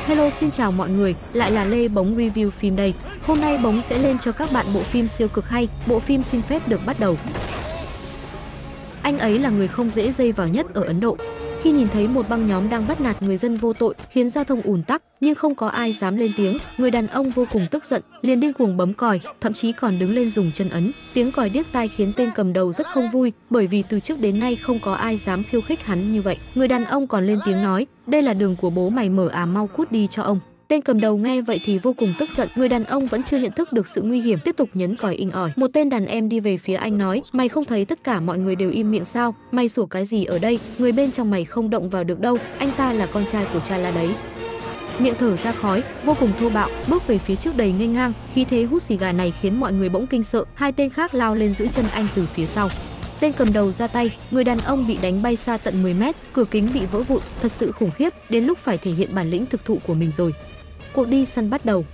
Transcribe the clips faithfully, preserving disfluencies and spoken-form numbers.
Hello xin chào mọi người, lại là Lê Bống review phim đây. Hôm nay Bống sẽ lên cho các bạn bộ phim siêu cực hay, bộ phim xin phép được bắt đầu. Anh ấy là người không dễ dây vào nhất ở Ấn Độ. Khi nhìn thấy một băng nhóm đang bắt nạt người dân vô tội, khiến giao thông ùn tắc, nhưng không có ai dám lên tiếng, người đàn ông vô cùng tức giận, liền điên cuồng bấm còi, thậm chí còn đứng lên dùng chân ấn. Tiếng còi điếc tai khiến tên cầm đầu rất không vui, bởi vì từ trước đến nay không có ai dám khiêu khích hắn như vậy. Người đàn ông còn lên tiếng nói, đây là đường của bố mày mở à, mau cút đi cho ông. Tên cầm đầu nghe vậy thì vô cùng tức giận, người đàn ông vẫn chưa nhận thức được sự nguy hiểm, tiếp tục nhấn còi inh ỏi. Một tên đàn em đi về phía anh nói, mày không thấy tất cả mọi người đều im miệng sao, mày sủa cái gì ở đây, người bên trong mày không động vào được đâu, anh ta là con trai của cha là đấy. Miệng thở ra khói, vô cùng thô bạo, bước về phía trước đầy nghênh ngang, khí thế hút xì gà này khiến mọi người bỗng kinh sợ, hai tên khác lao lên giữ chân anh từ phía sau. Tên cầm đầu ra tay, người đàn ông bị đánh bay xa tận mười mét, cửa kính bị vỡ vụn, thật sự khủng khiếp, đến lúc phải thể hiện bản lĩnh thực thụ của mình rồi. Cuộc đi săn bắt đầu.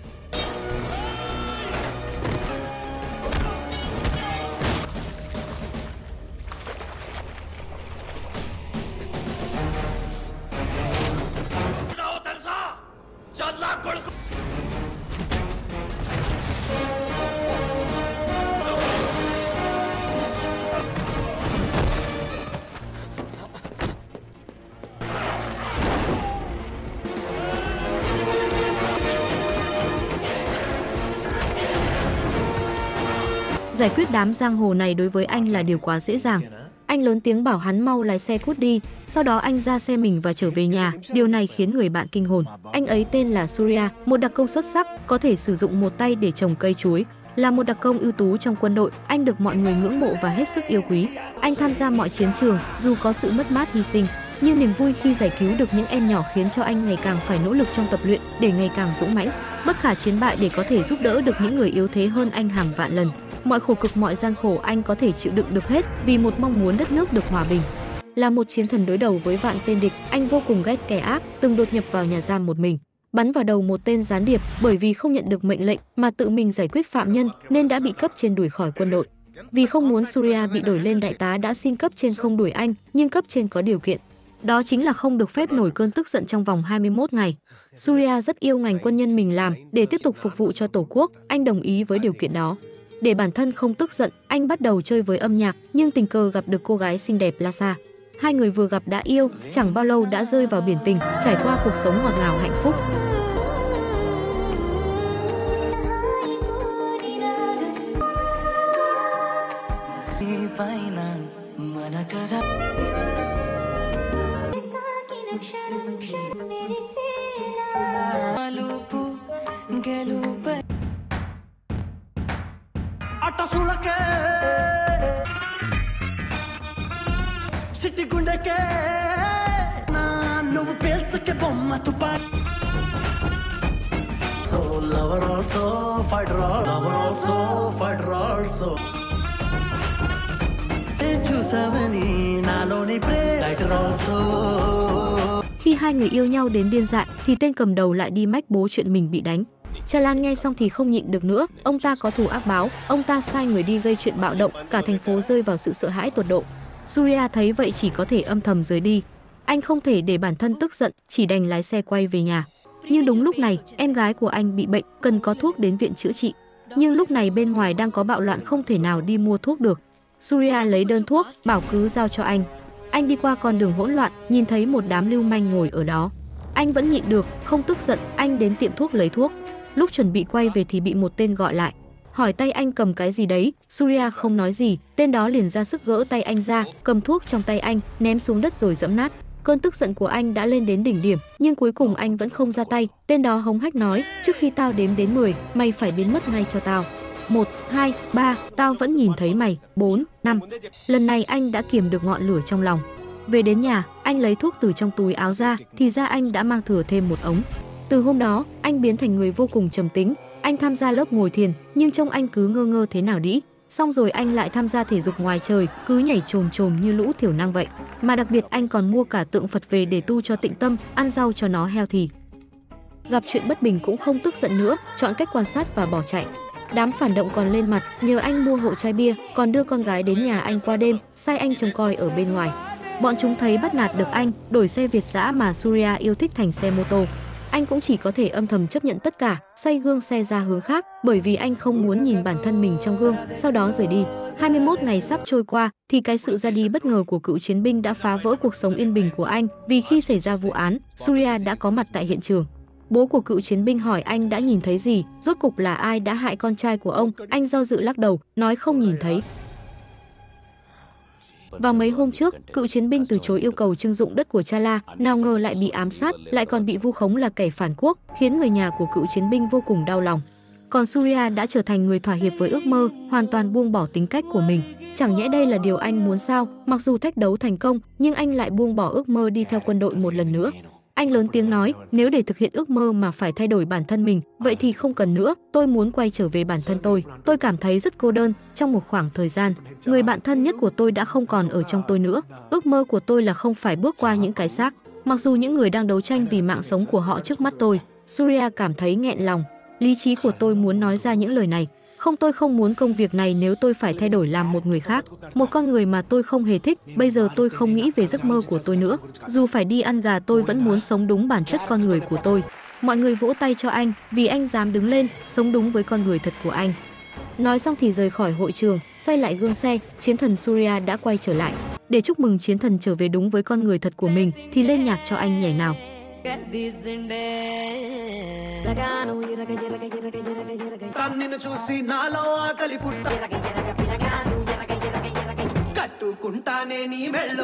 Giải quyết đám giang hồ này đối với anh là điều quá dễ dàng. Anh lớn tiếng bảo hắn mau lái xe cút đi, sau đó anh ra xe mình và trở về nhà. Điều này khiến người bạn kinh hồn. Anh ấy tên là Surya, một đặc công xuất sắc, có thể sử dụng một tay để trồng cây chuối. Là một đặc công ưu tú trong quân đội, anh được mọi người ngưỡng mộ và hết sức yêu quý. Anh tham gia mọi chiến trường, dù có sự mất mát hy sinh, nhưng niềm vui khi giải cứu được những em nhỏ khiến cho anh ngày càng phải nỗ lực trong tập luyện để ngày càng dũng mãnh, bất khả chiến bại để có thể giúp đỡ được những người yếu thế hơn anh hàng vạn lần. Mọi khổ cực, mọi gian khổ anh có thể chịu đựng được hết vì một mong muốn đất nước được hòa bình. Là một chiến thần đối đầu với vạn tên địch, anh vô cùng ghét kẻ ác, từng đột nhập vào nhà giam một mình, bắn vào đầu một tên gián điệp, bởi vì không nhận được mệnh lệnh mà tự mình giải quyết phạm nhân nên đã bị cấp trên đuổi khỏi quân đội. Vì không muốn Surya bị đổi lên đại tá đã xin cấp trên không đuổi anh, nhưng cấp trên có điều kiện. Đó chính là không được phép nổi cơn tức giận trong vòng hai mươi mốt ngày. Surya rất yêu ngành quân nhân mình làm, để tiếp tục phục vụ cho Tổ quốc, anh đồng ý với điều kiện đó. Để bản thân không tức giận, anh bắt đầu chơi với âm nhạc, nhưng tình cờ gặp được cô gái xinh đẹp Lasa. Hai người vừa gặp đã yêu, chẳng bao lâu đã rơi vào biển tình, trải qua cuộc sống ngọt ngào hạnh phúc. City గుండెకే నా నువ్వు పేల్చకే బొమ్మ తుపా so lover also fighter lover also fighter also చూసావని నాలోని ప్రేటర్ also. Khi hai người yêu nhau đến điên dại thì tên cầm đầu lại đi mách bố chuyện mình bị đánh. Chalan nghe xong thì không nhịn được nữa, ông ta có thù ác báo, ông ta sai người đi gây chuyện bạo động, cả thành phố rơi vào sự sợ hãi tột độ. Surya thấy vậy chỉ có thể âm thầm rời đi. Anh không thể để bản thân tức giận, chỉ đành lái xe quay về nhà. Nhưng đúng lúc này, em gái của anh bị bệnh, cần có thuốc đến viện chữa trị. Nhưng lúc này bên ngoài đang có bạo loạn, không thể nào đi mua thuốc được. Surya lấy đơn thuốc, bảo cứ giao cho anh. Anh đi qua con đường hỗn loạn, nhìn thấy một đám lưu manh ngồi ở đó. Anh vẫn nhịn được, không tức giận, anh đến tiệm thuốc lấy thuốc. Lúc chuẩn bị quay về thì bị một tên gọi lại, hỏi tay anh cầm cái gì đấy. Surya không nói gì, tên đó liền ra sức gỡ tay anh ra, cầm thuốc trong tay anh, ném xuống đất rồi dẫm nát. Cơn tức giận của anh đã lên đến đỉnh điểm, nhưng cuối cùng anh vẫn không ra tay. Tên đó hống hách nói, trước khi tao đếm đến mười, mày phải biến mất ngay cho tao. Một, hai, ba, tao vẫn nhìn thấy mày. Bốn, năm. Lần này anh đã kiềm được ngọn lửa trong lòng. Về đến nhà, anh lấy thuốc từ trong túi áo ra, thì ra anh đã mang thừa thêm một ống. Từ hôm đó, anh biến thành người vô cùng trầm tính. Anh tham gia lớp ngồi thiền, nhưng trông anh cứ ngơ ngơ thế nào đĩ. Xong rồi anh lại tham gia thể dục ngoài trời, cứ nhảy chồm chồm như lũ thiểu năng vậy. Mà đặc biệt anh còn mua cả tượng Phật về để tu cho tịnh tâm, ăn rau cho nó healthy. Gặp chuyện bất bình cũng không tức giận nữa, chọn cách quan sát và bỏ chạy. Đám phản động còn lên mặt, nhờ anh mua hộ chai bia, còn đưa con gái đến nhà anh qua đêm, sai anh trông coi ở bên ngoài. Bọn chúng thấy bắt nạt được anh, đổi xe Việt dã mà Surya yêu thích thành xe mô tô. Anh cũng chỉ có thể âm thầm chấp nhận tất cả, xoay gương xe ra hướng khác, bởi vì anh không muốn nhìn bản thân mình trong gương, sau đó rời đi. hai mươi mốt ngày sắp trôi qua thì cái sự ra đi bất ngờ của cựu chiến binh đã phá vỡ cuộc sống yên bình của anh, vì khi xảy ra vụ án, Surya đã có mặt tại hiện trường. Bố của cựu chiến binh hỏi anh đã nhìn thấy gì, rốt cục là ai đã hại con trai của ông, anh do dự lắc đầu, nói không nhìn thấy. Vào mấy hôm trước, cựu chiến binh từ chối yêu cầu trưng dụng đất của Chala, nào ngờ lại bị ám sát, lại còn bị vu khống là kẻ phản quốc, khiến người nhà của cựu chiến binh vô cùng đau lòng. Còn Surya đã trở thành người thỏa hiệp với ước mơ, hoàn toàn buông bỏ tính cách của mình. Chẳng nhẽ đây là điều anh muốn sao? Mặc dù thách đấu thành công, nhưng anh lại buông bỏ ước mơ đi theo quân đội một lần nữa. Anh lớn tiếng nói, nếu để thực hiện ước mơ mà phải thay đổi bản thân mình, vậy thì không cần nữa, tôi muốn quay trở về bản thân tôi. Tôi cảm thấy rất cô đơn, trong một khoảng thời gian, người bạn thân nhất của tôi đã không còn ở trong tôi nữa. Ước mơ của tôi là không phải bước qua những cái xác, mặc dù những người đang đấu tranh vì mạng sống của họ trước mắt tôi. Surya cảm thấy nghẹn lòng. Lý trí của tôi muốn nói ra những lời này. Không, tôi không muốn công việc này nếu tôi phải thay đổi làm một người khác. Một con người mà tôi không hề thích, bây giờ tôi không nghĩ về giấc mơ của tôi nữa. Dù phải đi ăn gà tôi vẫn muốn sống đúng bản chất con người của tôi. Mọi người vỗ tay cho anh, vì anh dám đứng lên, sống đúng với con người thật của anh. Nói xong thì rời khỏi hội trường, xoay lại gương xe, chiến thần Surya đã quay trở lại. Để chúc mừng chiến thần trở về đúng với con người thật của mình, thì lên nhạc cho anh nhảy nào. నిన్ను చూసి నాలో ఆకలి పుట్ట కట్టుకుంటానే నీ మెళ్ళో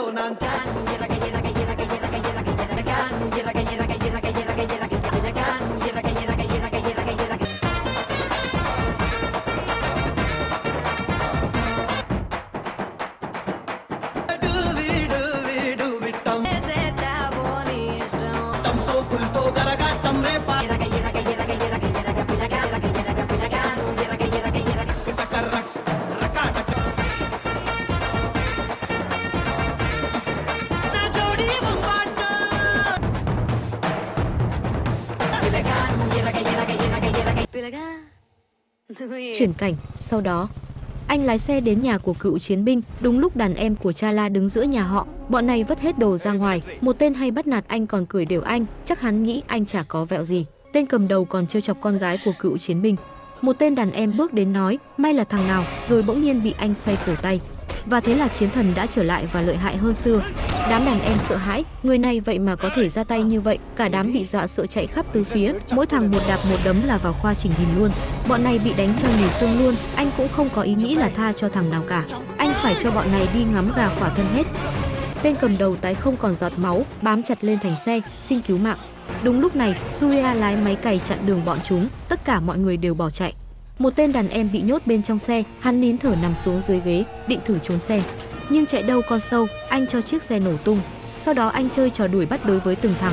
Chuyển cảnh, sau đó anh lái xe đến nhà của cựu chiến binh, đúng lúc đàn em của Chala đứng giữa nhà họ. Bọn này vứt hết đồ ra ngoài, một tên hay bắt nạt anh còn cười đều anh, chắc hắn nghĩ anh chả có vẹo gì. Tên cầm đầu còn trêu chọc con gái của cựu chiến binh. Một tên đàn em bước đến nói, may là thằng nào, rồi bỗng nhiên bị anh xoay cổ tay. Và thế là chiến thần đã trở lại và lợi hại hơn xưa. Đám đàn em sợ hãi, người này vậy mà có thể ra tay như vậy, cả đám bị dọa sợ chạy khắp tứ phía, mỗi thằng một đạp một đấm là vào khoa chỉnh hình luôn. Bọn này bị đánh cho nhừ xương luôn, anh cũng không có ý nghĩ là tha cho thằng nào cả. Anh phải cho bọn này đi ngắm gà khỏa thân hết. Tên cầm đầu tái không còn giọt máu, bám chặt lên thành xe, xin cứu mạng. Đúng lúc này, Surya lái máy cày chặn đường bọn chúng, tất cả mọi người đều bỏ chạy. Một tên đàn em bị nhốt bên trong xe, hắn nín thở nằm xuống dưới ghế, định thử trốn xem. Nhưng chạy đâu con sâu, anh cho chiếc xe nổ tung. Sau đó anh chơi trò đuổi bắt đối với từng thằng.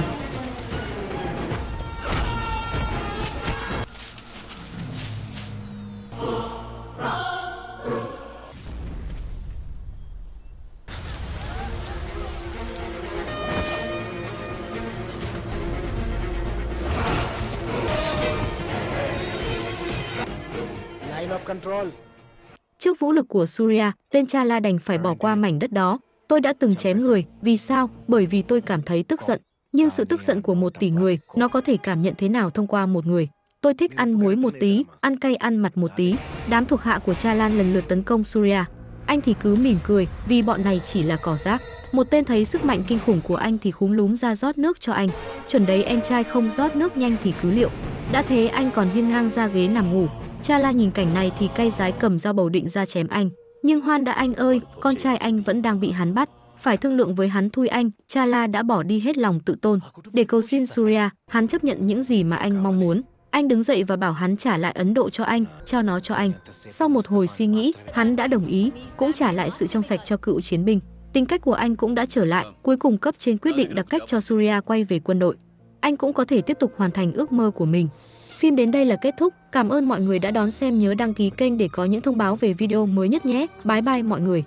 Trước vũ lực của Surya, tên Chala đành phải bỏ qua mảnh đất đó. Tôi đã từng chém người, vì sao? Bởi vì tôi cảm thấy tức giận. Nhưng sự tức giận của một tỷ người, nó có thể cảm nhận thế nào thông qua một người? Tôi thích ăn muối một tí, ăn cay ăn mặt một tí. Đám thuộc hạ của Chala lần lượt tấn công Surya. Anh thì cứ mỉm cười, vì bọn này chỉ là cỏ rác. Một tên thấy sức mạnh kinh khủng của anh thì khúm núm ra rót nước cho anh. Chuẩn đấy, em trai không rót nước nhanh thì cứ liệu. Đã thế anh còn hiên ngang ra ghế nằm ngủ. Chala nhìn cảnh này thì cay rái cầm dao bầu định ra chém anh. Nhưng hoan đã anh ơi, con trai anh vẫn đang bị hắn bắt. Phải thương lượng với hắn thôi anh. Chala đã bỏ đi hết lòng tự tôn. Để cầu xin Surya, hắn chấp nhận những gì mà anh mong muốn. Anh đứng dậy và bảo hắn trả lại Ấn Độ cho anh, trao nó cho anh. Sau một hồi suy nghĩ, hắn đã đồng ý, cũng trả lại sự trong sạch cho cựu chiến binh. Tính cách của anh cũng đã trở lại, cuối cùng cấp trên quyết định đặt cách cho Surya quay về quân đội. Anh cũng có thể tiếp tục hoàn thành ước mơ của mình. Phim đến đây là kết thúc. Cảm ơn mọi người đã đón xem, nhớ đăng ký kênh để có những thông báo về video mới nhất nhé. Bye bye mọi người.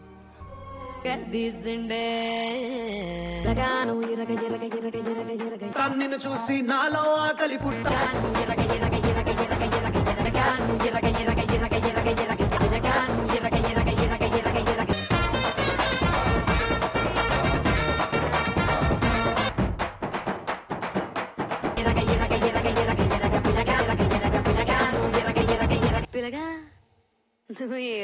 నిన్ను చూసి నాలో ఆకలి పుట్ట వెళ్ళగా నువ్వు